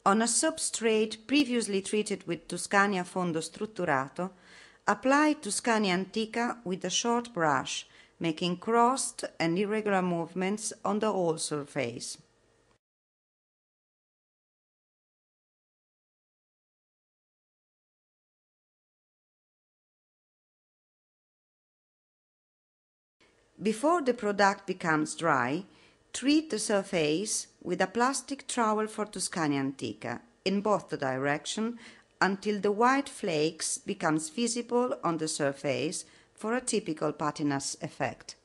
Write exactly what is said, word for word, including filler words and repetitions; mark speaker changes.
Speaker 1: On a substrate previously treated with Tuscania Fondo Strutturato, apply Tuscania Antica with a short brush, making crossed and irregular movements on the whole surface. Before the product becomes dry, treat the surface with a plastic trowel for Tuscania Antica in both directions until the white flakes becomes visible on the surface for a typical patinas effect.